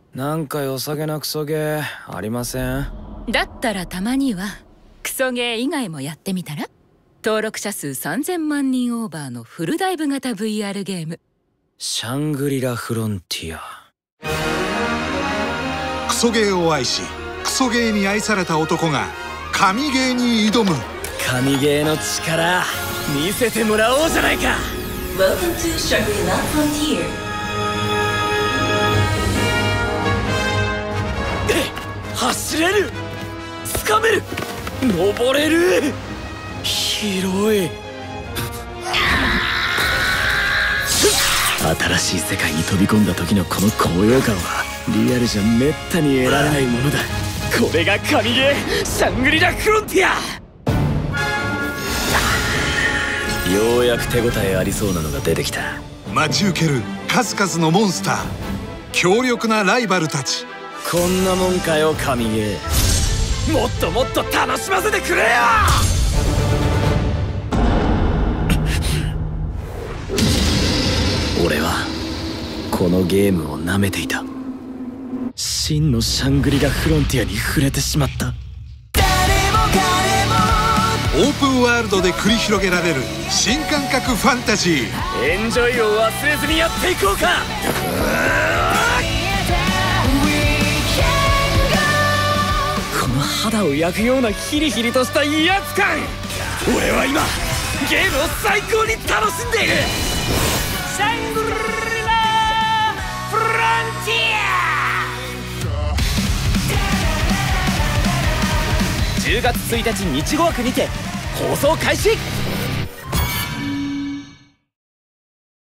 なんか良さげなクソゲーありません？ だったらたまにはクソゲー以外もやってみたら？登録者数3000万人オーバーのフルダイブ型 VR ゲームシャングリラフロンティア。 クソゲーを愛しクソゲーに愛された男が神ゲーに挑む。 神ゲーの力見せてもらおうじゃないか。 Welcome to Shangri-La Frontier。 走れる、掴める、登れる。広い。新しい世界に飛び込んだ時のこの高揚感はリアルじゃめったに得られないものだ。これが神ゲーシャングリラフロンティア。ようやく手応えありそうなのが出てきた。 待ち受ける数々のモンスター、強力なライバルたち。 こんなもんかよ神ゲー。もっともっと楽しませてくれよ。俺はこのゲームを舐めていた。真のシャングリラフロンティアに触れてしまった。 オープンワールドで繰り広げられる新感覚ファンタジー。 エンジョイを忘れずにやっていこうか。この肌を焼くようなヒリヒリとした威圧感。俺は今ゲームを最高に楽しんでいる。シャングリラフロンティア。10月1日日語枠にて放送開始。